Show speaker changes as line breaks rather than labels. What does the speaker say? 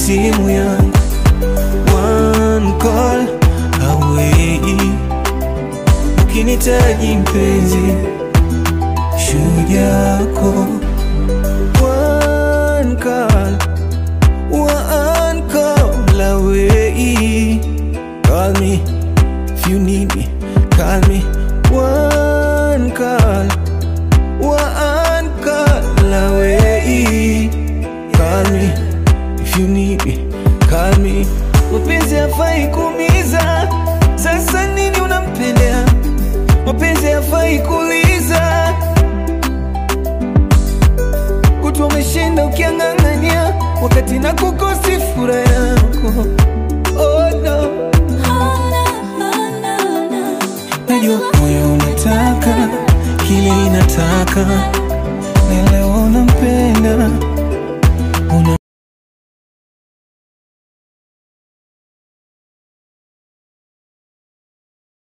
simu yangu, one call away. Ukinitaji mpenzi, shujaa yako, one call away. Call me if you need me, call me, one call away. Call me if you need me, call me. Mapenzi hafai kuumiza, sasa nini unampendea? Mapenzi hafai kuuliza, kutwa umeshinda ukiang'ang'ania,